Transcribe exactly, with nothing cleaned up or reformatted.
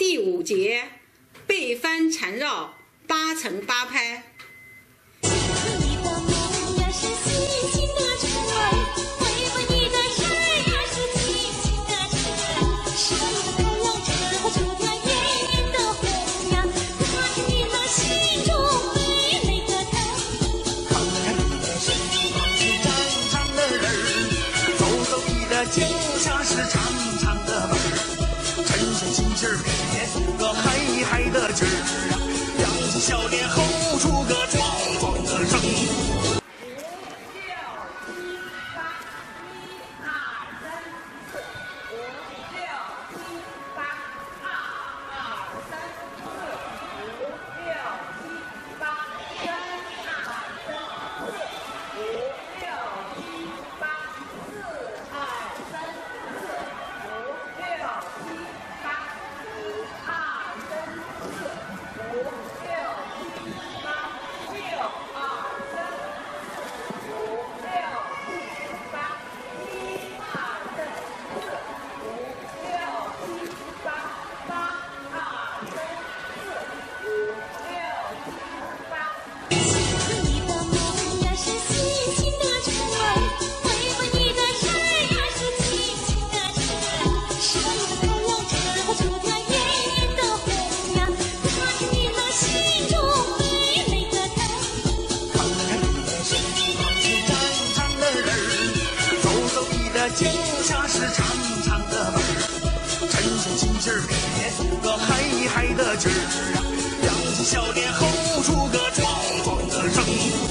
第五节背翻缠绕八乘八拍。 脚下是长长的门儿，趁着心气儿别出个嗨嗨的劲儿啊，扬起笑脸吼出个壮壮的声。脚下是长长的门儿，趁着心气儿别出个嗨嗨的劲儿啊，扬起笑脸吼出个壮壮的声。